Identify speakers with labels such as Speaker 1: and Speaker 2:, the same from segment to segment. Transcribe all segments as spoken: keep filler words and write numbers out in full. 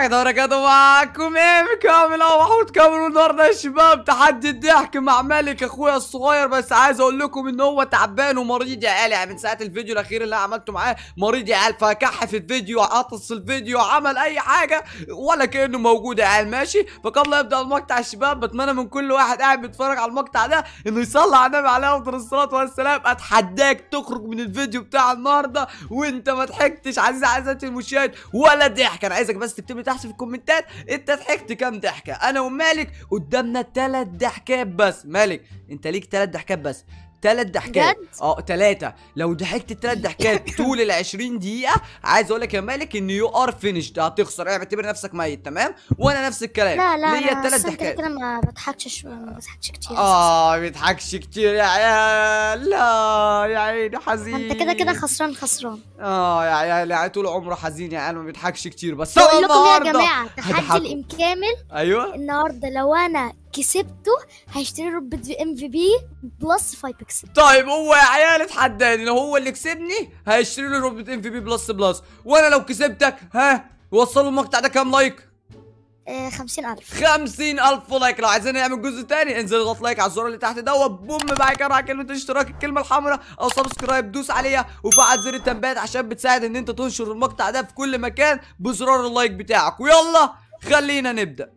Speaker 1: الله وبركاته. معاكم ايه كامل او محمود كامل. النهارده يا شباب تحدي الضحك مع مالك اخويا الصغير. بس عايز اقول لكم ان هو تعبان ومريض يا عيال، يعني من ساعه الفيديو الاخير اللي انا عملته معاه مريض يا عيال، فكح في الفيديو، عطس الفيديو، عمل اي حاجه ولا كانه موجود يا عيال. ماشي، فقبل لا يبدا المقطع يا شباب بتمنى من كل واحد قاعد بيتفرج على المقطع ده انه يصلي على النبي عليه افضل الصلاه والسلام. اتحداك تخرج من الفيديو بتاع النهارده وانت ما ضحكتش عزيزي عزيزتي المشاهد ولا ضحك. انا عايزك بس تكتب لي تحت في الكومنتات انت ضحكت كام ضحكه. انا ومالك قدامنا ثلاث ضحكات بس. مالك انت ليك ثلاث ضحكات بس، ثلاث ضحكات اه ثلاثة. لو ضحكت الثلاث ضحكات طول ال عشرين دقيقة عايز اقول لك يا مالك ان يو ار فينيشد، هتخسر. يعني اعتبر نفسك ميت، تمام؟ وانا نفس الكلام.
Speaker 2: لا لا
Speaker 1: ليا
Speaker 2: لا
Speaker 1: الثلاث ضحكات
Speaker 2: كده ما بضحكش ما بضحكش كتير.
Speaker 1: اه ما بيضحكش كتير يا عيال. لا يا عيني حزين.
Speaker 2: انت كده كده خسران خسران.
Speaker 1: اه يا عيال، يعني طول عمره حزين يا عيال، ما بيضحكش كتير. بس
Speaker 2: بقول لكم يا جماعة تحدي الامكامل.
Speaker 1: ايوه
Speaker 2: النهارده لو انا كسبته هيشتري روبوت ام في بي بلس خمسة بكسل.
Speaker 1: طيب هو يا عيال اتحداني، لو هو اللي كسبني هيشتري لي روبوت ام في بي بلس بلس، وانا لو كسبتك ها وصلوا المقطع ده كام لايك؟
Speaker 2: آه خمسين ألف.
Speaker 1: خمسين ألف لايك. لو عايزين نعمل جزء تاني انزل اضغط لايك على الزرار اللي تحت دوت، بوم بعد كده على كلمة اشتراك الكلمة الحمراء او سبسكرايب، دوس عليها وفعل زر التنبيهات عشان بتساعد ان انت تنشر المقطع ده في كل مكان بزرار اللايك بتاعك. ويلا خلينا نبدأ.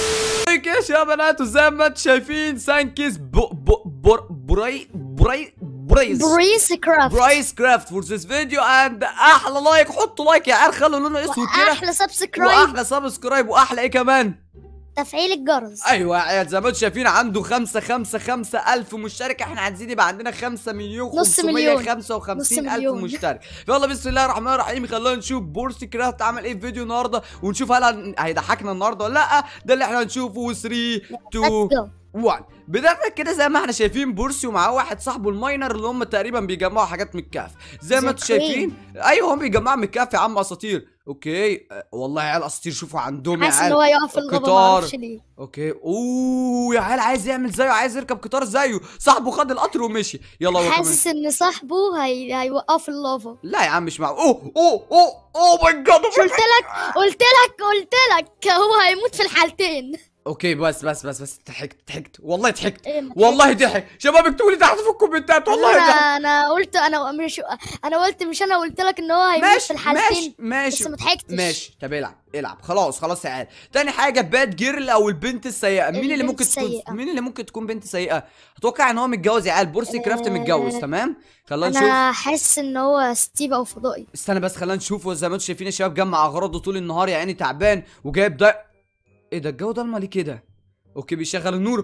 Speaker 1: يا شباب زي ما انتم شايفين سانكيز بو بو بور براي براي برايس
Speaker 2: برايس كرافت
Speaker 1: برايس كرافت فور ذيس فيديو اند احلى لايك. حطوا لايك يا عيال، خلوا لونه اسود كده،
Speaker 2: احلى سبسكرايب
Speaker 1: واحلى سبسكرايب، واحلى ايه كمان؟
Speaker 2: تفعيل الجرس.
Speaker 1: ايوه يا عيال زي ما انتم شايفين عنده خمسة خمسة خمسة ألف مشترك. احنا عايزين يبقى عندنا خمسة مليون خمسمية وخمسة وخمسين ألف مشترك. يلا بسم الله الرحمن الرحيم، خلونا نشوف بورسي كرافت عمل ايه في فيديو النهارده ونشوف هل هيضحكنا النهارده ولا لا. ده اللي احنا هنشوفه. ثلاثة اتنين واحد. بداية كده زي ما احنا شايفين بورسي ومعاه واحد صاحبه الماينر اللي هم تقريبا بيجمعوا حاجات من الكهف زي ما انتم شايفين. ايوه هم بيجمعوا من الكهف يا عم اساطير. اوكي أه والله يا عيال اساطير، شوفوا عندهم يا عيال
Speaker 2: حاسس ان هو يقف في الغابه ما اعرفش ليه.
Speaker 1: اوكي اوه يا عيال عايز يعمل زيه، عايز يركب قطار زيه. صاحبه خد القطر ومشي. يلا هو
Speaker 2: حاسس ان صاحبه هي... هيوقف في اللافا.
Speaker 1: لا يا عم مش معقول. اوه اوه اوه اوه ماي جاد.
Speaker 2: قلت لك قلت لك قلت لك هو هيموت في الحالتين.
Speaker 1: اوكي بس بس بس بس ضحكت ضحكت والله ضحكت.
Speaker 2: إيه
Speaker 1: والله ضحك. شباب اكتبوا لي تحت في الكومنتات والله
Speaker 2: انا
Speaker 1: ضحك.
Speaker 2: انا قلت انا مش انا قلت مش انا قلت لك ان هو هيموت في الحالتين.
Speaker 1: ماشي ماشي
Speaker 2: بس ما ضحكتش.
Speaker 1: ماشي طب العب العب خلاص خلاص يا عيال. تاني حاجه باد جيرل او البنت السيئه. مين اللي ممكن تكون مين اللي ممكن تكون بنت سيئه؟ اتوقع ان هو متجوز يا عيال. بورسي كرافت متجوز تمام. خلينا نشوف.
Speaker 2: انا حاسس ان هو ستيف او فضائي.
Speaker 1: استنى بس خلينا نشوف. زي ما انتم شايفين يا شباب جمع اغراضه طول النهار يا عيني تعبان وجايب ده. ايه ده الجو ضلمه ليه كده؟ اوكي بيشغل النور.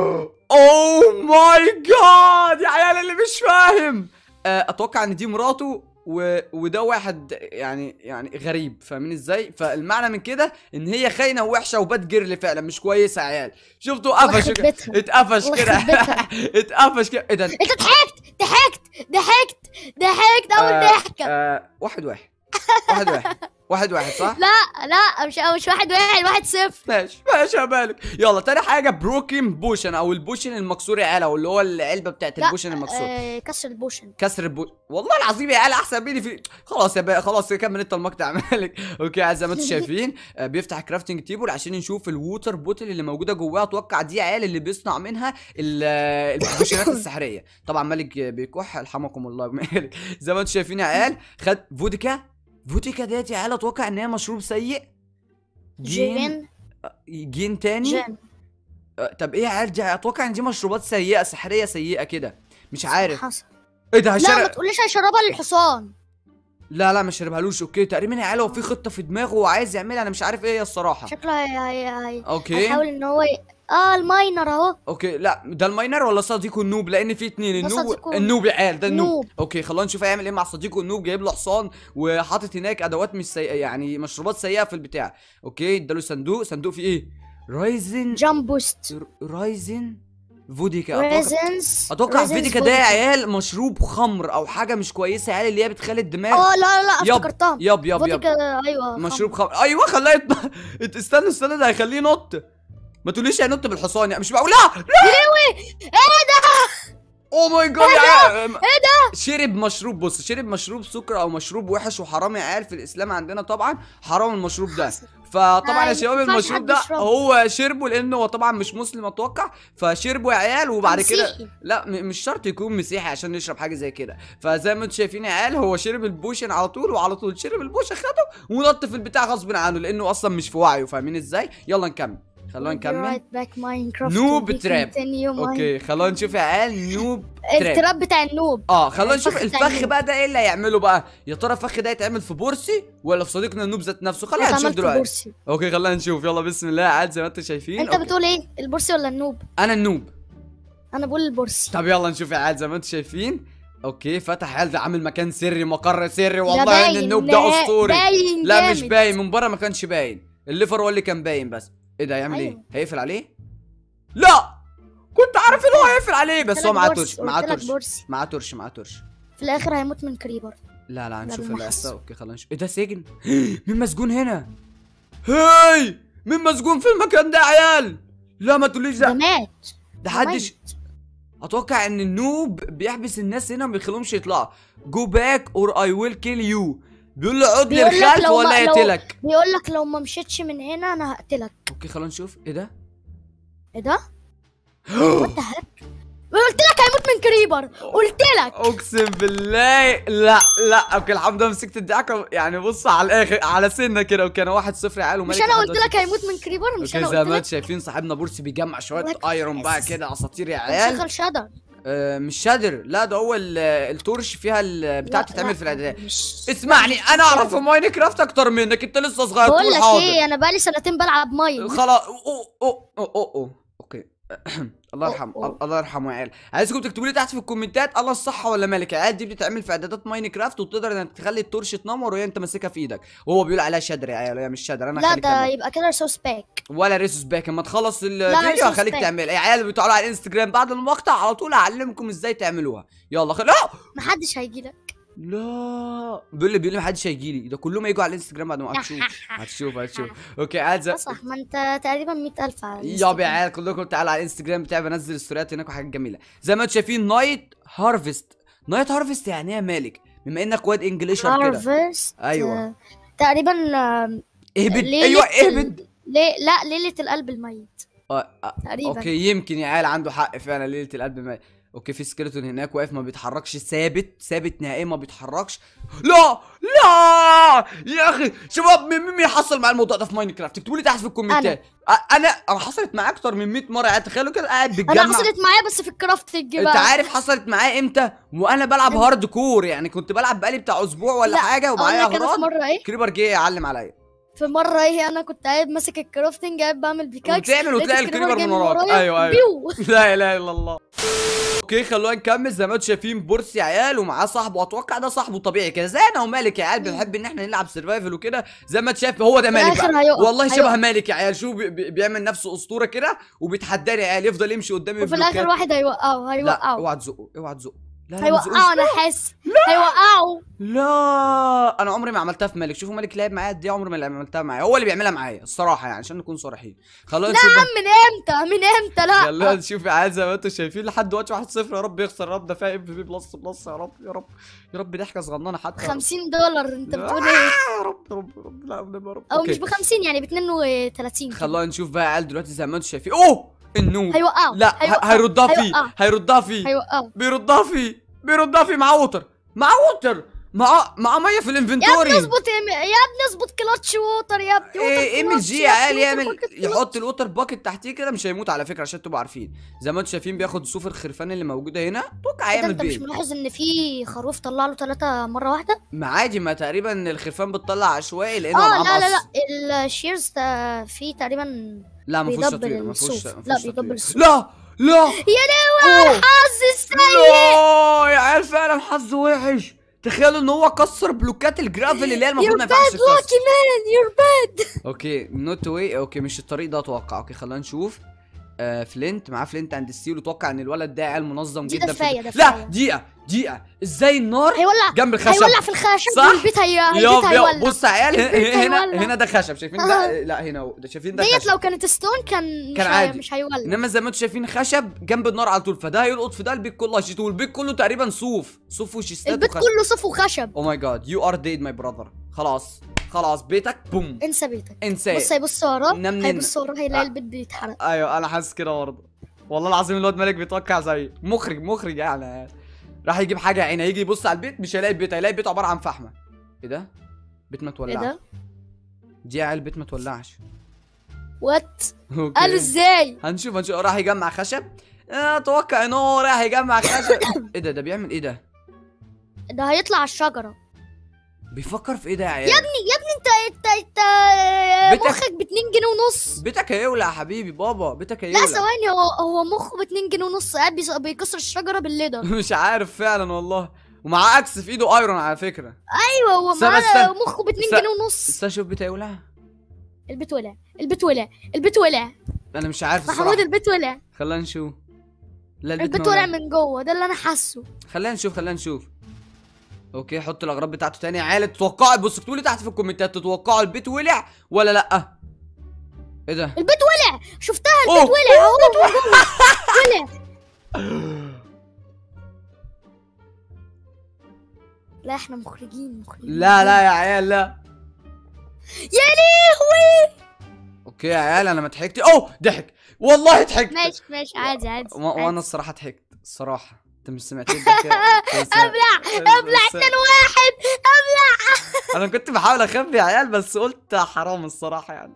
Speaker 1: اوه ماي جاد يا عيال اللي مش فاهم. اتوقع ان دي مراته و... وده واحد يعني يعني غريب، فاهمين ازاي؟ فالمعنى من كده ان هي خاينه ووحشه وباد جيرل فعلا مش كويسه يا عيال. شفتوا قفش اتقفش كده اتقفش كده. ايه ده؟
Speaker 2: انت ضحكت ضحكت ضحكت ضحكت اول ضحكه.
Speaker 1: آه واحد واحد واحد واحد واحد واحد صح؟
Speaker 2: لا لا مش مش واحد واحد واحد صفر.
Speaker 1: ماشي ماشي يا مالك. يلا تاني حاجة بروكن بوشن او البوشن المكسور يا عيال، او اللي هو العلبة بتاعت البوشن المكسور.
Speaker 2: آه كسر البوشن.
Speaker 1: كسر البوشن والله العظيم يا عيال احسن مني في. خلاص يا بقى خلاص كمل انت المقطع يا مالك. اوكي زي ما انتم شايفين آه بيفتح كرافتنج تيبل عشان نشوف الووتر بوتل اللي موجودة جواها. اتوقع دي يا عيال اللي بيصنع منها البوشنات السحرية. طبعا مالك بيكح يرحمكم الله مالك. زي ما انتم شايفين يا عيال خد فودكا. فودكا ديت يا عيال اتوقع ان هي مشروب سيء.
Speaker 2: جين
Speaker 1: جين تاني
Speaker 2: جين.
Speaker 1: أه طب ايه يا عيال دي؟ اتوقع ان دي مشروبات سيئه سحريه سيئه كده مش عارف.
Speaker 2: حصل.
Speaker 1: ايه ده
Speaker 2: هشرب؟ لا ما تقوليش هيشربها للحصان.
Speaker 1: لا لا ما شربهالوش. اوكي تقريبا يا عيال هو في خطه في دماغه وعايز يعملها، انا مش عارف ايه هي الصراحه.
Speaker 2: شكله هي هي هي
Speaker 1: اوكي
Speaker 2: هيحاول ان هو ي... اه الماينر اهو.
Speaker 1: اوكي لا ده الماينر ولا صديقه النوب؟ لان في اتنين النوب النوب يا عيال ده النوب. اوكي خلونا نشوف هيعمل ايه مع صديقه النوب. جايب له حصان وحاطط هناك ادوات مش سيئه يعني مشروبات سيئه في البتاع. اوكي اداله صندوق. صندوق فيه ايه؟ رايزن
Speaker 2: جامب بوست.
Speaker 1: رايزن فوديكا.
Speaker 2: ريزنز
Speaker 1: اتوقع فوديكا ده يا عيال مشروب خمر او حاجه مش كويسه يا عيال اللي هي بتخلي الدماغ.
Speaker 2: اه لا لا افتكرتها.
Speaker 1: يب يب يب
Speaker 2: ايوه
Speaker 1: مشروب خمر. ايوه خلاه يط... استنى استنى ده هيخليه ينط. ما تقوليش هينط بالحصان يعني مش معقول. لا لا
Speaker 2: ايه ده؟
Speaker 1: اوه ماي جاد يا عيال. ايه ده؟ شرب مشروب، بص شرب مشروب سكر او مشروب وحش وحرام يا عيال، في الاسلام عندنا طبعا حرام المشروب ده. فطبعا يا شباب المشروب ده هو شربه لانه هو طبعا مش مسلم اتوقع، فشربه يا عيال. وبعد كده لا مش شرط يكون مسيحي عشان يشرب حاجه زي كده. فزي ما انتم شايفين يا عيال هو شرب البوشن على طول، وعلى طول شرب البوشن خده ونط في البتاع غصب عنه لانه اصلا مش في وعيه. فاهمين ازاي؟ يلا نكمل، خلونا نكمل. نوب تراب. اوكي خلونا نشوف يا عيال نوب تراب،
Speaker 2: التراب بتاع النوب.
Speaker 1: اه خلونا نشوف الفخ بقى ده ايه اللي هيعمله بقى. يا ترى الفخ ده يتعمل في بورسي ولا في صديقنا النوب ذات نفسه؟ خلينا نشوف دلوقتي. اوكي خلينا نشوف، يلا بسم الله يا عيال. زي ما انتم شايفين
Speaker 2: انت أوكي. بتقول ايه، البورسي ولا النوب؟
Speaker 1: انا النوب.
Speaker 2: انا بقول البورسي.
Speaker 1: طب يلا نشوف يا عيال. زي ما انتم شايفين اوكي فتح عيال، ده عامل مكان سري، مقر سري. والله ان النوب ده اسطوري. لا جامد. مش باين من بره، ما كانش باين، الليفر هو اللي كان باين بس. ايه ده هيعمل أيوه. ايه؟ هيقفل عليه؟ لا كنت عارف ان هو هيقفل عليه، بس هو معاه تورش معاه تورش معاه تورش معاه تورش
Speaker 2: في الاخر هيموت من كريبر. لا
Speaker 1: لا هنشوف اللي هيحصل. اوكي خلينا نشوف. ايه ده سجن؟ مين مسجون هنا؟ هاي مين مسجون في المكان ده يا عيال؟ لا ما تقوليش ده
Speaker 2: مات،
Speaker 1: ده حدش. اتوقع ان النوب بيحبس الناس هنا ما بيخليهمش يطلعوا. جو باك اور اي ويل كيل يو. بيقول له عد للخلف ولا يقتلك.
Speaker 2: بيقول لك لو ما مشيتش من هنا انا هقتلك.
Speaker 1: اوكي خلينا نشوف. ايه ده؟
Speaker 2: ايه ده؟ وات ذا هيك؟ قلت لك هيموت من كريبر، قلت لك
Speaker 1: اقسم بالله. لا لا اوكي الحمد لله مسكت الدعكه يعني. بص على الاخر على سنه كده. وكان واحد صفر يا عيال.
Speaker 2: مش انا قلت لك هيموت من كريبر؟ مش انا قلت لك.
Speaker 1: زي ما انتم شايفين صاحبنا بورسي بيجمع شويه ايرون بقى كده اساطير يا عيال.
Speaker 2: شغل شادر.
Speaker 1: آه مش شادر، لا ده هو التورش فيها البتاع بتتعمل في الاعدادات. اسمعني انا اعرف في ماينكرافت اكتر منك، انت لسه صغير.
Speaker 2: بقول لك ايه، انا بقالي سنتين بلعب ماين.
Speaker 1: خلاص اوه اوه اوه اوه اوكي الله يرحمه الله يرحمه يا عيال. عايزكم تكتبوا لي تحت في الكومنتات الله الصح ولا مالك. العيال دي بتتعمل في اعدادات ماينكرافت وبتقدر انك تخلي التورش تنور وهي انت ماسكها في ايدك، وهو بيقول عليها شادر يا عيال وهي مش شادر. انا
Speaker 2: لا ده يبقى كده ريسوس باك
Speaker 1: ولا ريسوس باك. اما تخلص الفيديو هخليك تعمل. يا عيال بتقولوا على الانستجرام بعد المقطع على طول هعلمكم ازاي تعملوها. يلا خل... لا
Speaker 2: محدش هيجي لك.
Speaker 1: لا بيقول لي بيقول لي محدش هيجي لي، ده كلهم هيجوا على الانستجرام بعد ما هتشوف هتشوف هتشوف. اوكي عايز
Speaker 2: صح، ما انت تقريبا مية ألف على
Speaker 1: الانستجرام. يا عيال كلكم تعالوا على الانستجرام بتاعي، بنزل ستوريات هناك وحاجات جميله. زي ما انتم شايفين نايت هارفست. نايت هارفست يعني ايه يا مالك؟ بما انك واد انجليشر كده.
Speaker 2: هارفست
Speaker 1: ايوه
Speaker 2: تقريبا
Speaker 1: اهبد. ايوه اهبد.
Speaker 2: ليه لا ليله القلب الميت
Speaker 1: آه آه تقريبا. اوكي يمكن يا عيال عنده حق فعلا ليله القلب الميت. اوكي في سكيلتون هناك واقف ما بيتحركش، ثابت ثابت نهائيا ما بيتحركش. لا لا يا اخي شباب مين مين حصل مع الموضوع ده في ماينكرافت؟ اكتبوا لي تحت في الكومنتات. انا انا انا حصلت معايا اكتر من مية مره يعني. تخيلوا كده قاعد بتجمع.
Speaker 2: انا حصلت معايا بس في الكرافتنج بقى.
Speaker 1: انت عارف حصلت معايا امتى؟ وانا بلعب هارد كور يعني. كنت بلعب بقالي بتاع اسبوع ولا حاجه ومعايا اغراض.
Speaker 2: مره ايه
Speaker 1: كريبر جه يعلم عليا.
Speaker 2: في مره ايه انا كنت قاعد ماسك الكرافتنج قاعد بعمل بيكاكس
Speaker 1: وتعمل وتلاقي الكريبر من وراك. ايوه ايوه لا اله الا الله. اوكي خلونا نكمل. زي ما انتم شايفين بورسي عيال ومعاه صاحبه، اتوقع ده صاحبه طبيعي كده زي انا ومالك يا عيال. بنحب ان احنا نلعب سرفايفل وكده. زي ما انت شايف هو ده مالك بقى. والله شبه مالك يا عيال. شوف بي بي بيعمل نفسه اسطوره كده وبيتحداني يا عيال، يفضل يمشي قدامي
Speaker 2: وفي الاخر واحد هيوقعه هيوقعه.
Speaker 1: اوعى تزقه اوعى تزقه.
Speaker 2: لا هيوقعه انا حاسس. هيوقعه.
Speaker 1: لا انا عمري ما عملتها في مالك. شوفوا مالك لعب معايا دي عمري ما عملتها معايا، هو اللي بيعملها معايا الصراحه يعني عشان نكون صريحين. خلاص
Speaker 2: لا يا عم من امتى من امتى لا
Speaker 1: يلا نشوف يا عيال. زي ما انتم شايفين لحد دلوقتي واحد صفر. يا رب يخسر، يا رب ده فيها ام في بي بلس بلس. يا رب يا رب يا رب ضحكه صغننه حتى.
Speaker 2: خمسين دولار انت بتقول ايه؟
Speaker 1: يا رب يا رب يا رب لا يا رب.
Speaker 2: او مش ب خمسين يعني ب اتنين وتلاتين.
Speaker 1: خلونا نشوف بقى يا عيال دلوقتي. زي ما انتم شايفين اوه النوب
Speaker 2: هيوقعه.
Speaker 1: لا هيردها فيه هيردها فيه
Speaker 2: هيوقعه
Speaker 1: بيردها فيه بيردها فيه مع ووتر مع ووتر مع مع ميه في الانفنتوري.
Speaker 2: يا ابني اظبط يا ابني اظبط كلاتش ووتر يا ابني.
Speaker 1: ايه ام جي يا عيال يعمل يحط الووتر باكت تحتيه كده مش هيموت على فكره عشان تبقوا عارفين. زي ما انتم شايفين بياخد صوف الخرفان اللي موجوده هنا. اتوقع هيعمل بيه.
Speaker 2: انت مش ملاحظ ان في خروف طلع له ثلاثه مره واحده؟
Speaker 1: ما عادي، ما تقريبا الخرفان بتطلع عشوائي لانه
Speaker 2: اه لا لا لا الشيرز فيه تقريبا.
Speaker 1: لا ما فيهوش تطوير ما فيهوش.
Speaker 2: لا بيدبل الصوف.
Speaker 1: لا لا
Speaker 2: يا لهوي الحظ السيء.
Speaker 1: لا يا عيال فعلا حظه وحش. تخيلوا ان هو كسر بلوكات الجرافل اللي هي المفروض ما ينفعش تكسر.
Speaker 2: يور باد مان يور باد.
Speaker 1: اوكي نوت واي. اوكي مش الطريق ده اتوقع. اوكي خلينا نشوف. آه فلينت، معاه فلينت عند السيل، وتوقع ان الولد ده عيل منظم
Speaker 2: دي
Speaker 1: جدا.
Speaker 2: دفاية
Speaker 1: في...
Speaker 2: دفاية.
Speaker 1: لا دقيقه دقيقه، ازاي النار
Speaker 2: هيولع
Speaker 1: جنب الخشب؟
Speaker 2: هيولع في الخشب
Speaker 1: صح؟
Speaker 2: والبيت هي... البيت
Speaker 1: ياب
Speaker 2: هيولع.
Speaker 1: ياب بص يا عيال،
Speaker 2: البيت
Speaker 1: هنا
Speaker 2: هيولع.
Speaker 1: هنا ده خشب، شايفين ده؟ لا هنا اهو، ده شايفين ده
Speaker 2: ديت
Speaker 1: خشب.
Speaker 2: لو كانت ستون كان
Speaker 1: كان
Speaker 2: مش
Speaker 1: عادي.
Speaker 2: هي... مش هيولع.
Speaker 1: انما زي ما انتم شايفين خشب جنب النار على طول، فده هيلقط في ده، البيت كله هيشيط، والبيت كله تقريبا صوف صوف وشيستات
Speaker 2: البيت
Speaker 1: وخشب.
Speaker 2: كله صف وخشب.
Speaker 1: او ماي جاد، يو ار ديد ماي براذر. خلاص خلاص بيتك بوم.
Speaker 2: انسى بيتك.
Speaker 1: انساه.
Speaker 2: بص هيبص وراه،
Speaker 1: نم
Speaker 2: هيبص وراه هيلاقي
Speaker 1: آه.
Speaker 2: البيت بيتحرق.
Speaker 1: ايوه انا حاسس كده برضه، والله العظيم الواد مالك بيتوقع زي مخرج مخرج يعني. راح يجيب حاجه عينه، هيجي يبص على البيت مش هيلاقي البيت، هيلاقي البيت عباره عن فحمه. ايه ده؟ بيت ما
Speaker 2: ايه
Speaker 1: تولعش.
Speaker 2: ده؟
Speaker 1: دي يا عيال البيت ما تولعش.
Speaker 2: وات؟
Speaker 1: اوكي
Speaker 2: قالوا ازاي؟
Speaker 1: هنشوف هنشوف. راح يجمع خشب. اتوقع ان هو راح يجمع خشب. ايه ده؟ ده بيعمل ايه ده؟
Speaker 2: ده هيطلع على الشجرة.
Speaker 1: بيفكر في ايه ده يا عيال؟
Speaker 2: يا ابني يا ابني انت انت انت
Speaker 1: بيتك-
Speaker 2: مخك ب اتنين جنيه ونص.
Speaker 1: بيتك هيولع يا حبيبي، بابا بيتك هيولع.
Speaker 2: لا ثواني، هو هو مخه ب اتنين جنيه ونص قاعد بيص- بيكسر الشجرة بالليدر.
Speaker 1: مش عارف فعلا والله، ومعاه اكس في ايده ايرون على فكره.
Speaker 2: ايوه هو
Speaker 1: استنى،
Speaker 2: معاه
Speaker 1: استنى.
Speaker 2: مخه ب اتنين
Speaker 1: استنى.
Speaker 2: جنيه ونص.
Speaker 1: استنى شوف بيت هيولع.
Speaker 2: البيت ولع البيت ولع البيت ولع
Speaker 1: انا مش عارف
Speaker 2: محمود،
Speaker 1: الصراحه.
Speaker 2: البيت ولع.
Speaker 1: خلينا نشوف. لا البيت
Speaker 2: البيت
Speaker 1: ما
Speaker 2: ولع
Speaker 1: ولع.
Speaker 2: من جوه، ده اللي انا حاسه.
Speaker 1: خلينا نشوف خلينا نشوف. اوكي حط الاغراض بتاعته تاني يا عيال. تتوقعوا، بصوا اكتبوا لي تحت في الكومنتات، تتوقعوا البيت ولع ولا لا؟ ايه ده؟
Speaker 2: البيت ولع، شفتها
Speaker 1: أوه.
Speaker 2: البيت ولع اهو ولع. لا احنا مخرجين مخرجين.
Speaker 1: لا لا يا عيال لا.
Speaker 2: يا لهوي.
Speaker 1: اوكي يا عيال انا ما ضحكت. اوه ضحك والله ضحكت.
Speaker 2: ماشي ماشي عادي عادي.
Speaker 1: و- وانا
Speaker 2: عادي.
Speaker 1: الصراحه ضحكت الصراحه. انت مش سمعتني الضحكه؟
Speaker 2: ابلع ابلع اتنين واحد ابلع.
Speaker 1: انا كنت بحاول اخبي يا عيال بس قلت حرام الصراحه يعني.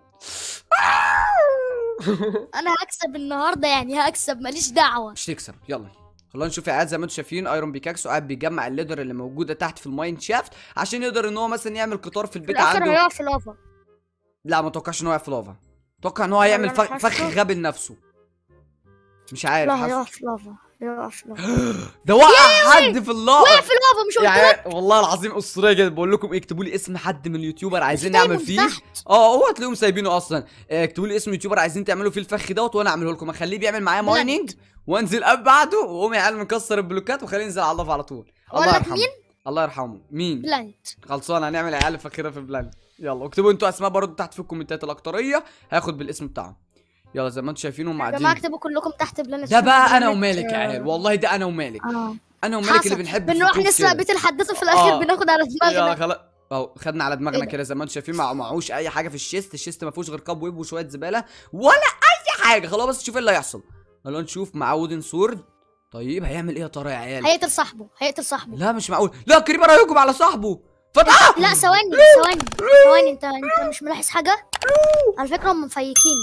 Speaker 2: انا هكسب النهارده يعني، هكسب ماليش دعوه.
Speaker 1: مش تكسب. يلا خلونا نشوف يا عيال. زي ما انتم شايفين ايرون بيكاكس قاعد بيجمع الليدر اللي موجوده تحت في الماين شافت عشان يقدر ان هو مثلا يعمل قطار في
Speaker 2: في
Speaker 1: البيت
Speaker 2: الاخر
Speaker 1: عنده.
Speaker 2: هيقع في لافا.
Speaker 1: لا ما اتوقعش ان هو يقع في لافا. اتوقع ان هو هيعمل
Speaker 2: أنا
Speaker 1: فخ,
Speaker 2: حاسه.
Speaker 1: فخ غبي لنفسه. مش عارف.
Speaker 2: لا
Speaker 1: حاسس-
Speaker 2: هيقع في لافا، هيقع في لافا.
Speaker 1: ده وقع حد في اللافا.
Speaker 2: وقع في لافا مش
Speaker 1: يا
Speaker 2: قلت لك؟
Speaker 1: عيال والله العظيم اسطوريه جدا. بقول لكم اكتبوا لي اسم حد من اليوتيوبر عايزين
Speaker 2: في
Speaker 1: نعمل
Speaker 2: دايموند
Speaker 1: فيه.
Speaker 2: تحت.
Speaker 1: اه هو هتلاقيهم سايبينه اصلا. اه، اكتبوا لي اسم يوتيوبر عايزين تعملوا فيه الفخ دوت وانا اعمله لكم. اخليه بيعمل معايا
Speaker 2: بلد.
Speaker 1: مايننج وانزل اب بعده واقوم يا عيال مكسر البلوكات وخليه ينزل على اللافا على طول.
Speaker 2: أقول
Speaker 1: الله
Speaker 2: لك
Speaker 1: يرحمه.
Speaker 2: مين؟
Speaker 1: الله يرحمه. مين؟
Speaker 2: بلانت.
Speaker 1: خلصانه هنعمل عيال فخيره في بلاد. يلا اكتبوا انتوا اسماء برضه تحت في الكومنتات. الاكتريه هاخد بالاسم بتاعهم. يلا زي ما انتم شايفينهم
Speaker 2: يا
Speaker 1: قاعدين.
Speaker 2: جماعه اكتبوا كلكم تحت بلانت.
Speaker 1: ده بقى انا
Speaker 2: بلانت،
Speaker 1: ومالك يا
Speaker 2: آه،
Speaker 1: عيال، والله ده انا ومالك.
Speaker 2: اه
Speaker 1: انا ومالك اللي
Speaker 2: حصل.
Speaker 1: بنحب
Speaker 2: بنروح
Speaker 1: الفكوك
Speaker 2: نسرق
Speaker 1: كده.
Speaker 2: بيت الحداثه في الاخر
Speaker 1: آه.
Speaker 2: بناخد على
Speaker 1: يلا
Speaker 2: دماغنا.
Speaker 1: خلاص اهو خدنا على دماغنا
Speaker 2: إيه ده؟
Speaker 1: كده. زي ما انتم شايفين ما معهوش اي حاجه في الشيست. الشيست ما فيهوش غير كاب ويب وشويه زباله ولا اي حاجه. خلاص بس شوف ايه اللي هيحصل. خلونا نشوف. معاه وودن سورد. طيب هيعمل ايه يا ترى يا عيال؟
Speaker 2: هيقتل صاحبه هيقتل صاحبه.
Speaker 1: لا مش معقول. لا كريبر هيهجم على صاحبه. فتح.
Speaker 2: لا ثواني ثواني ثواني، انت انت مش ملاحظ حاجه؟ على فكره هم مفيكين.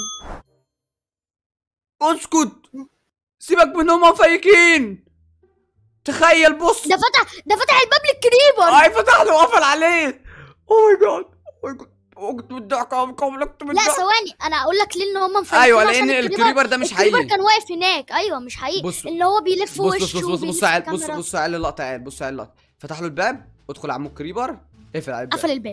Speaker 1: اسكت سيبك منهم مفيكين. تخيل بص.
Speaker 2: ده فتح ده فتح الباب للكريبر.
Speaker 1: اي فتح له وقفل عليه. اوه ماي جاد اوه ماي جاد. اكتب الضحكه قبل اكتب
Speaker 2: لا
Speaker 1: الضحكه.
Speaker 2: ثواني، انا اقول لك ليه ان هم مفيكين.
Speaker 1: ايوه
Speaker 2: عشان
Speaker 1: لان الكريبر ده مش
Speaker 2: الكريبر
Speaker 1: حقيقي.
Speaker 2: كان واقف هناك. ايوه مش حقيقي.
Speaker 1: بص
Speaker 2: اللي هو بيلف
Speaker 1: بص
Speaker 2: وشه
Speaker 1: بص بص بص بص
Speaker 2: وبيلف
Speaker 1: عيل بص
Speaker 2: الكاميرا.
Speaker 1: بص عيل اللقطه عيل بص عيل اللقطه. فتح له الباب. ادخل عمو الكريبر. اقفل على الباب.
Speaker 2: قفل الباب.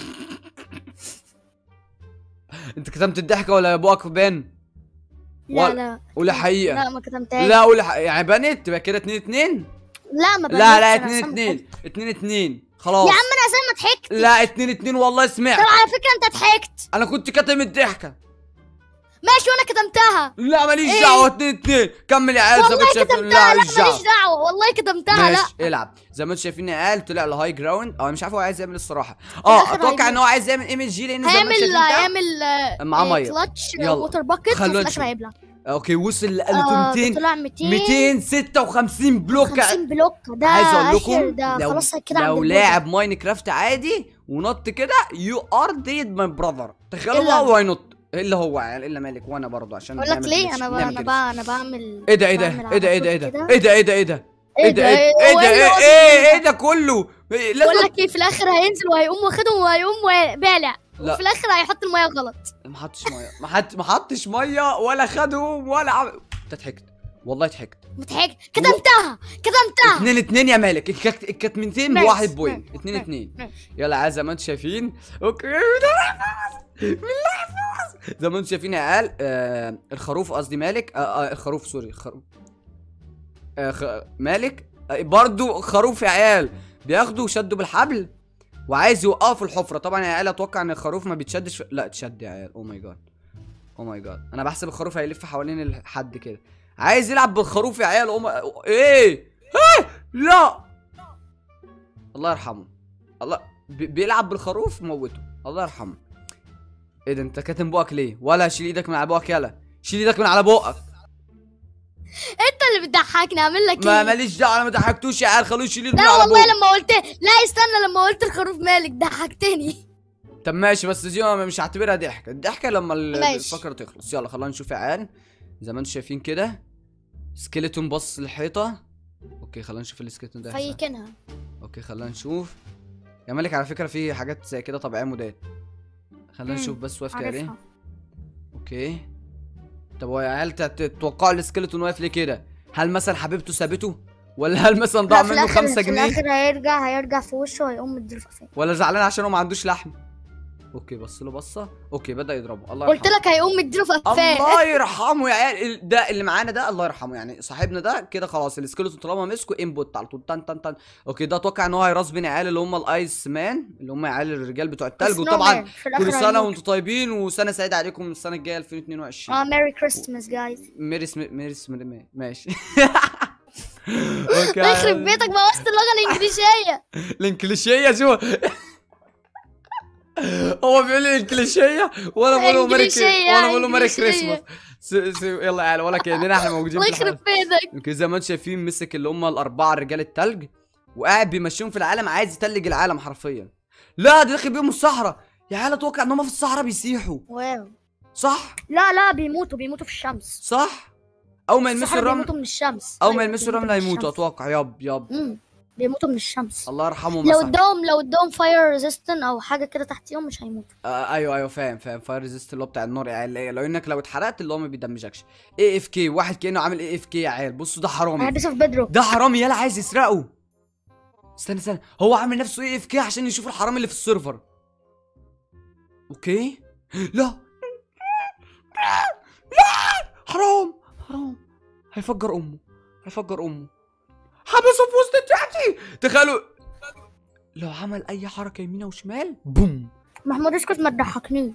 Speaker 1: انت كتمت الضحكه ولا بوقك بان؟
Speaker 2: لا
Speaker 1: ولا-
Speaker 2: لا
Speaker 1: ولا حقيقه؟
Speaker 2: لا ما كتمتهاش.
Speaker 1: لا ولا حقيقة. يعني بانت تبقى كده اتنين اتنين.
Speaker 2: لا ما
Speaker 1: لا لا
Speaker 2: بنتش، أنا
Speaker 1: اتنين
Speaker 2: سامع
Speaker 1: اتنين
Speaker 2: حاجة.
Speaker 1: اتنين اتنين خلاص.
Speaker 2: يا عم انا زي ما ضحكت.
Speaker 1: لا اتنين اتنين والله سمعت.
Speaker 2: طب على فكره انت ضحكت.
Speaker 1: انا كنت كاتم الضحكه.
Speaker 2: ماشي وانا كتمتها.
Speaker 1: لا ماليش
Speaker 2: إيه؟
Speaker 1: دعوه. اتنين اتنين كمل يا عيال. زي ما
Speaker 2: والله
Speaker 1: انتوا شايفين.
Speaker 2: كتمتها.
Speaker 1: لا
Speaker 2: لا
Speaker 1: ماليش دعوه.
Speaker 2: ماليش دعوه والله كتمتها. لا
Speaker 1: ماشي العب. زي ما انتوا شايفين يا عيال طلع لهاي جراوند. اه مش عارف هو عايز يعمل الصراحه. اه
Speaker 2: الآخر
Speaker 1: اتوقع
Speaker 2: هيموت.
Speaker 1: ان هو عايز يعمل ايمج جي لان زي ما انتوا
Speaker 2: هيعمل
Speaker 1: شايفين ده.
Speaker 2: هيعمل آه،
Speaker 1: معاه
Speaker 2: آه،
Speaker 1: مية.
Speaker 2: كلاتش
Speaker 1: يلا.
Speaker 2: ووتر باكيت وفي
Speaker 1: خلونا
Speaker 2: الاخر
Speaker 1: نشوف.
Speaker 2: هيبلع.
Speaker 1: اوكي وصل ل
Speaker 2: آه،
Speaker 1: ميتين
Speaker 2: طلع ميتين
Speaker 1: ميتين وستة وخمسين بلوك.
Speaker 2: خمسين بلوك. ده
Speaker 1: عايز اقول
Speaker 2: آخر،
Speaker 1: لكم
Speaker 2: ده
Speaker 1: لو
Speaker 2: خلاص كده عند
Speaker 1: لو
Speaker 2: البوزة.
Speaker 1: لاعب ماينكرافت عادي ونط كده يو ار ديد ماي براذر. تخيلوا
Speaker 2: إلا
Speaker 1: بقى
Speaker 2: أنا.
Speaker 1: هو هينط الا هو عيال الا مالك وانا برضه عشان
Speaker 2: اقول لك
Speaker 1: نعمل
Speaker 2: ليه؟
Speaker 1: glitch.
Speaker 2: انا ب...
Speaker 1: نعمل
Speaker 2: انا
Speaker 1: glitch.
Speaker 2: بقى انا بعمل
Speaker 1: ايه ده ايه ده
Speaker 2: بعمل
Speaker 1: ايه ده ايه ده
Speaker 2: على
Speaker 1: ايه ده
Speaker 2: طول
Speaker 1: ايه ده ايه ده ايه ده
Speaker 2: ايه
Speaker 1: ايه ده
Speaker 2: ده
Speaker 1: ايه
Speaker 2: هو
Speaker 1: ده
Speaker 2: إيه اللي
Speaker 1: ايه
Speaker 2: هو
Speaker 1: ايه
Speaker 2: بيعمله
Speaker 1: ايه ده كله إيه،
Speaker 2: بقول
Speaker 1: لازم
Speaker 2: لك ايه، في الاخر هينزل وهيقوم واخدهم وهيقوم و- بالع.
Speaker 1: لا.
Speaker 2: وفي الاخر هيحط الميه غلط.
Speaker 1: ما حطش ميه ما حط ما حطش ميه ولا خدهم ولا عم... انت ضحكت والله ضحكت.
Speaker 2: مضحك. كتمتها كتمتها.
Speaker 1: اتنين اتنين يا مالك. الكت- الكتمنتين
Speaker 2: ماشي،
Speaker 1: بواحد بوينت.
Speaker 2: ماشي،
Speaker 1: اتنين
Speaker 2: ماشي،
Speaker 1: اتنين.
Speaker 2: ماشي.
Speaker 1: يلا عايز زي ما انتم شايفين. اوكي بالله يحفظ بالله يحفظ زي ما انتم شايفين يا عيال. آه الخروف قصدي مالك. آه آه الخروف سوري الخروف. آه خ... مالك آه برضو خروف يا عيال. بياخدوا وشدوا بالحبل وعايز يوقفوا في الحفره. طبعا يا عيال اتوقع ان الخروف ما بيتشدش في... لا اتشد يا عيال. او ماي جاد او ماي جاد. انا بحسب الخروف هيلف حوالين الحد كده. عايز يلعب بالخروف يا عيال. أم... ايه ايه لا الله يرحمه. الله بي... بيلعب بالخروف موته. الله يرحمه. ايه ده انت كاتم بقك ليه؟ ولا شيل ايدك من على بقك. يلا شيل ايدك من على بقك.
Speaker 2: انت اللي بتضحكني اعمل لك
Speaker 1: ما
Speaker 2: ايه؟
Speaker 1: ماليش دعوه. انا ما ضحكتوش يا عيال. خلوه يشيل ايده من
Speaker 2: لا
Speaker 1: على
Speaker 2: والله
Speaker 1: بقه.
Speaker 2: لما قلت لا استنى لما قلت الخروف مالك ضحكتني.
Speaker 1: طب ماشي بس دي مش هعتبرها ضحكه. الضحكه لما ال-
Speaker 2: ماشي.
Speaker 1: الفقره تخلص. يلا خلينا نشوف يا عيال. زي ما انتم شايفين كده سكيلتون بص للحيطه. اوكي خلينا نشوف السكيلتون ده هيحصل.
Speaker 2: فيكنها.
Speaker 1: اوكي خلينا نشوف يا مالك. على فكره في حاجات زي كده طبيعيه مودات. خلينا
Speaker 2: مم،
Speaker 1: نشوف بس واقف كده ليه.
Speaker 2: عارفها.
Speaker 1: اوكي طب هو يا عيال تت- تتوقعوا السكيلتون واقف ليه كده؟ هل مثلا حبيبته سابته؟ ولا هل مثلا ضاع
Speaker 2: لا، في
Speaker 1: منه
Speaker 2: الآخر-
Speaker 1: خمسة
Speaker 2: في
Speaker 1: جنيه؟
Speaker 2: الاخر هيرجع هيرجع في وشه وهيقوم مديله في قفاه.
Speaker 1: ولا زعلان عشان هو ما عندوش لحم؟ اوكي بص له بصه. اوكي بدأ يضربه. الله
Speaker 2: قلت
Speaker 1: يرحمه.
Speaker 2: لك هيقوم مديله في قفاه.
Speaker 1: الله يرحمه يا عيال. ال- ده اللي معانا ده الله يرحمه يعني صاحبنا ده كده خلاص. السكيلتون طالما مسكه انبوت على طول تن تن تن. اوكي ده اتوقع ان هو هيراس بين عيال اللي هم الايس مان اللي هم عيال الرجال بتوع التلج.
Speaker 2: سنو
Speaker 1: وطبعا
Speaker 2: مان. في الآخر
Speaker 1: كل سنه
Speaker 2: هيموت.
Speaker 1: وانتم طيبين وسنه سعيده عليكم من السنه الجايه ألفين واتنين وعشرين.
Speaker 2: اه ميري كريستماس جايز.
Speaker 1: ميري سم... ميري سم... ماشي. اوكي
Speaker 2: يخرب بيتك بوظت اللغه الانجليزيه.
Speaker 1: الانكليشيه شو. هو بيقول لي الانكليشيه وانا بقول له ميري
Speaker 2: إنجليشية،
Speaker 1: وانا بقول له ميري
Speaker 2: إنجليشية.
Speaker 1: كريسماس. س- س- يلا يا عيال ولا كاننا احنا موجودين
Speaker 2: الله
Speaker 1: في الحلقه.
Speaker 2: يخرب بيتك.
Speaker 1: يمكن زي ما انتم شايفين مسك اللي هم الاربعه رجال التلج وقاعد بيمشيهم في العالم. عايز يتلج العالم حرفيا. لا ده داخل بيهم الصحراء يا عيال. اتوقع ان هم في الصحراء بيسيحوا.
Speaker 2: واو.
Speaker 1: صح
Speaker 2: لا لا بيموتوا بيموتوا في الشمس.
Speaker 1: صح. اول ما يلمسوا
Speaker 2: الصحراء
Speaker 1: الرمل
Speaker 2: بيموتوا من الشمس.
Speaker 1: اول ما
Speaker 2: أيوة،
Speaker 1: يلمسوا
Speaker 2: بيموتوا
Speaker 1: الرمل
Speaker 2: من
Speaker 1: هيموتوا
Speaker 2: الشمس.
Speaker 1: اتوقع. يب يب.
Speaker 2: امم بيموتوا من الشمس.
Speaker 1: الله يرحمه
Speaker 2: لو
Speaker 1: مثلا.
Speaker 2: اداهم لو اداهم فاير ريزيستنت او حاجه كده تحتيهم مش هيموتوا.
Speaker 1: آه ايوه ايوه فاهم فاهم. فاير ريزيست اللي هو بتاع النار يا عيال. لو انك لو اتحرقت اللي هو ما بيدمجكش. اي اف كي واحد كانه عامل اي اف كي يا عيال. بصوا ده حرامي.
Speaker 2: هيلبسوا في بيدروك.
Speaker 1: ده حرامي يلا عايز يسرقه. استنى استنى هو عامل نفسه اي اف كي عشان يشوف الحرامي اللي في السيرفر. اوكي لا لا حرام حرام. هيفجر امه هيفجر امه. حبسه في وسط التحتي. تخيلوا لو عمل اي حركه يمين او شمال بوم.
Speaker 2: محمود اسكت ما تضحكنيش.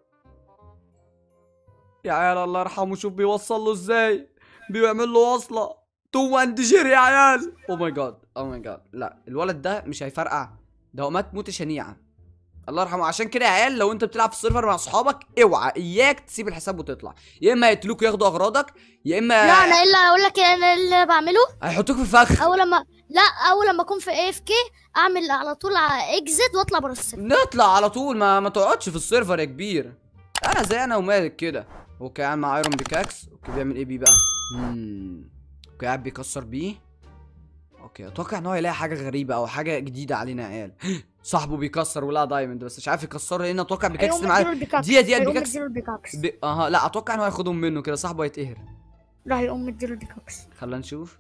Speaker 1: يا عيال الله يرحمه. شوف بيوصل له ازاي. بيعمل له وصله تو اند جيري يا عيال. او ماي جاد او ماي جاد. لا الولد ده مش هيفرقع. ده هو مات موته شنيعه. الله يرحمه. عشان كده يا عيال لو انت بتلعب في السيرفر مع اصحابك اوعى اياك تسيب الحساب وتطلع. يا اما هيقتلوك وياخدوا اغراضك يا اما
Speaker 2: لا انا الا اقول لك انا اللي بعمله.
Speaker 1: هيحطوك في فخ.
Speaker 2: اول لما لا اول لما اكون في اي اف كي اعمل على طول اكزit واطلع بره السيرفر.
Speaker 1: نطلع على طول. ما ما تقعدش في السيرفر يا كبير. انا زي انا ومالك كده. اوكي قاعد مع ايرون بيكاكس. اوكي بيعمل ايه بيه بقى؟ امم اوكي قاعد بيكسر بيه. اوكي اتوقع ان هو يلاقي حاجه غريبه او حاجه جديده علينا يا عيال. صاحبه بيكسر ولا دايموند بس مش عارف يكسره لان اتوقع بيكاكس معاه. دي دي البيكاكس بي... اها لا اتوقع ان هو هياخدهم منه كده. صاحبه هيتقهر.
Speaker 2: لا هيقوم مديله البيكاكس.
Speaker 1: خلينا نشوف.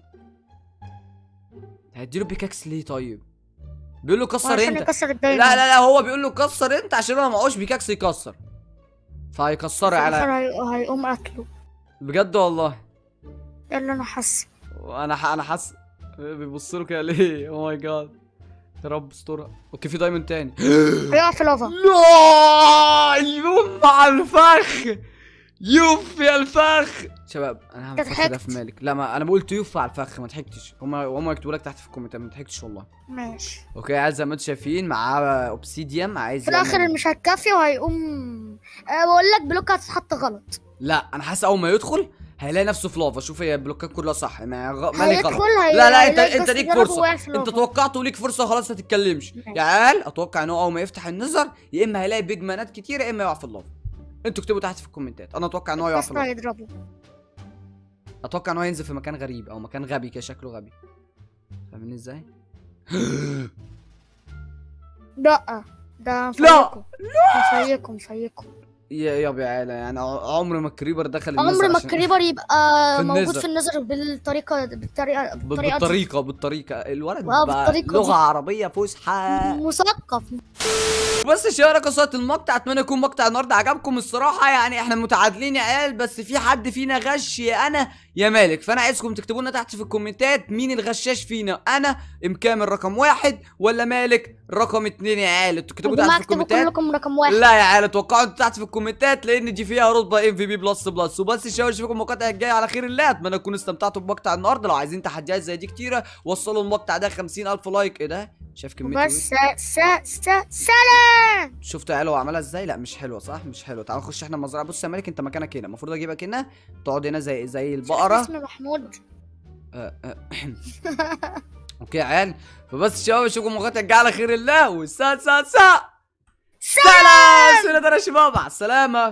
Speaker 1: هيديله بيكاكس ليه طيب؟ بيقول له كسر
Speaker 2: عشان
Speaker 1: انت.
Speaker 2: يكسر
Speaker 1: لا
Speaker 2: الدايموند.
Speaker 1: لا لا هو بيقول له كسر انت عشان هو معهوش بيكاكس يكسر. فهيكسره
Speaker 2: في
Speaker 1: على
Speaker 2: الآخر هي- هيقوم قتله.
Speaker 1: بجد والله.
Speaker 2: ده اللي انا حاسه.
Speaker 1: انا ح... انا حاسس بيبص له كده ليه؟ او ماي جاد يا رب استرها. اوكي في دايموند تاني.
Speaker 2: هيقع في لافا.
Speaker 1: لا يوم مع الفخ. يوف يا الفخ. شباب انا هعمل
Speaker 2: انت
Speaker 1: الفخ ده
Speaker 2: ضحكت.
Speaker 1: في مالك. لا ما انا بقول يوف على الفخ ما ضحكتش. هما هما يكتبوا لك تحت في الكومنتات ما ضحكتش والله.
Speaker 2: ماشي.
Speaker 1: اوكي عايز زي ما انتم شايفين معاه اوبسيديوم عايز
Speaker 2: في الاخر
Speaker 1: يعمل-
Speaker 2: مش هتكفي وهيقوم. أه بقول لك بلوك هتتحط غلط.
Speaker 1: لا انا حاسس اول ما يدخل هيلاقي نفسه في لافا. شوف هي البلوكات كلها صح. ما غ... مالي غلط.
Speaker 2: هيدخل هي...
Speaker 1: لا لا انت
Speaker 2: هيلاقي
Speaker 1: انت
Speaker 2: بس
Speaker 1: ليك
Speaker 2: ضربه
Speaker 1: فرصه.
Speaker 2: وقع في
Speaker 1: انت
Speaker 2: لافا.
Speaker 1: توقعت وليك فرصه خلاص ما تتكلمش
Speaker 2: ماشي.
Speaker 1: يا عيال. اتوقع ان هو اول ما يفتح النظر يا اما هيلاقي بيج مانات كتير يا اما يقع في اللافا. انتوا اكتبوا تحت في الكومنتات. انا اتوقع ان هو يقع في
Speaker 2: الكاستر
Speaker 1: اللافا.
Speaker 2: هيضربه.
Speaker 1: اتوقع ان هو ينزل في مكان غريب او مكان غبي كده شكله غبي. فاهمين ازاي؟
Speaker 2: لا ده
Speaker 1: لا
Speaker 2: مفيكم مفيكم مفيكم.
Speaker 1: يا يابا يا عيلة، يعني عمر ما الكريبر دخل النزر
Speaker 2: عمر ما
Speaker 1: عشان-
Speaker 2: الكريبر يبقى
Speaker 1: في
Speaker 2: موجود
Speaker 1: النزر.
Speaker 2: في النظر بالطريقه بالطريقه
Speaker 1: ب-
Speaker 2: بالطريقه دي.
Speaker 1: بالطريقة بالطريقة الولد
Speaker 2: آه،
Speaker 1: بقى
Speaker 2: بالطريقة
Speaker 1: لغة
Speaker 2: دي.
Speaker 1: عربية فصحى.
Speaker 2: مثقف.
Speaker 1: بس شارك قصة المقطع، اتمنى يكون مقطع النهارده عجبكم الصراحة. يعني احنا متعادلين يا عيال، بس في حد فينا غش، يا انا يا مالك. فانا عايزكم تكتبوا لنا تحت في الكومنتات مين الغشاش فينا، انا مكامل رقم واحد ولا مالك رقم اتنين يا عيال. انتوا تكتبوا
Speaker 2: يا
Speaker 1: تحت
Speaker 2: جماعه
Speaker 1: في
Speaker 2: اكتبوا
Speaker 1: الكومنتات.
Speaker 2: كلكم رقم واحد.
Speaker 1: لا يا عيال اتوقعوا انتوا تحت في الكومنتات، لان دي فيها رتبه ام في بي بلس بلس. وبس الشباب اشوفكم المقاطع الجايه على خير الله. اتمنى تكونوا استمتعتوا بمقطع النهارده. لو عايزين تحديات زي دي كتيره وصلوا المقطع ده خمسين الف لايك. ايه ده؟ شايف كميه
Speaker 2: بس
Speaker 1: الويت؟
Speaker 2: س س سلام.
Speaker 1: شفتوا يا عيال هو عملها ازاي؟ لا مش حلوه صح، مش حلوه. تعال نخش احنا المزرعه. بص يا مالك انت مكانك هنا، المفروض اجيبك هنا تقعد هنا زي زي البقره.
Speaker 2: اسمي محمود.
Speaker 1: آه، آه. اوكي يا عيال، فبس الشباب اشوفكم المقاطع الجايه على خير الله. والسا سا سا سلام. سلام يا شباب، مع السلامه.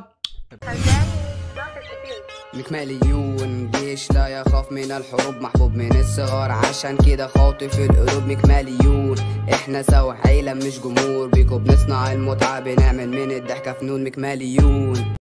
Speaker 3: مكماليون جيش لا يخاف من الحروب، محبوب من الصغار عشان كده خاطف القلوب. مكماليون احنا سوا عيلة مش جمهور، بيكو بنصنع المتعة، بنعمل من الضحكة فنون. مكماليون.